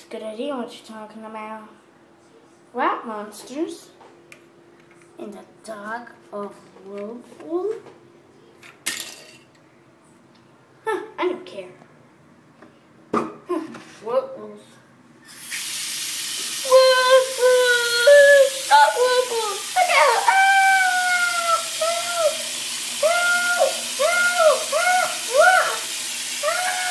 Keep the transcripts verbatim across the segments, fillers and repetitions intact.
a good idea what you're talking about. Rat monsters in the dark of whirlpool? Huh, I don't care. Huh, whirlpools. Whirlpools! Stop whirlpools! Look out! Ah! Help! Help! Help! Help! Ah! Ah!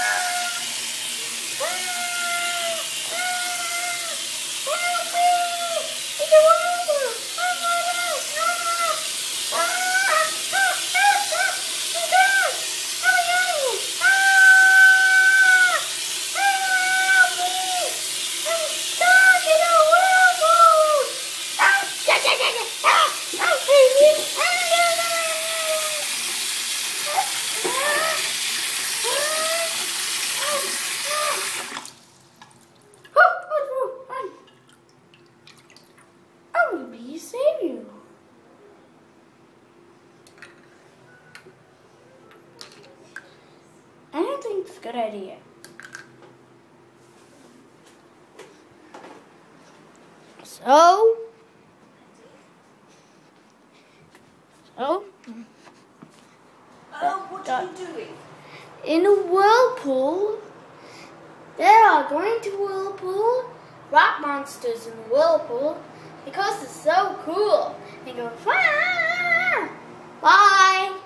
Help me! It's a whirlpool! Oh my God! Ah! Ah! Ah! Help! Help! I'm dead! Help me! Ah! Help me! I'm stuck in a whirlpool! Ah! Yeah, yeah, yeah, yeah. Ah! Ah! Hey, you! Ah! Yeah, yeah, oh, oh, oh, run. I will be save you. I don't think it's a good idea. So, so, Oh, what are you doing? in a whirlpool, there are going to whirlpool rock monsters in the whirlpool because it's so cool. They go, ah! Bye.